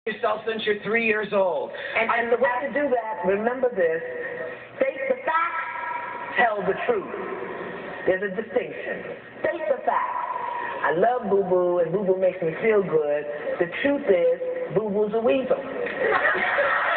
yourself since you're 3 years old. And the way to do that, remember this, state the facts, tell the truth. There's a distinction. State the facts. I love Boo Boo, and Boo Boo makes me feel good. The truth is, Boo Boo's a weasel.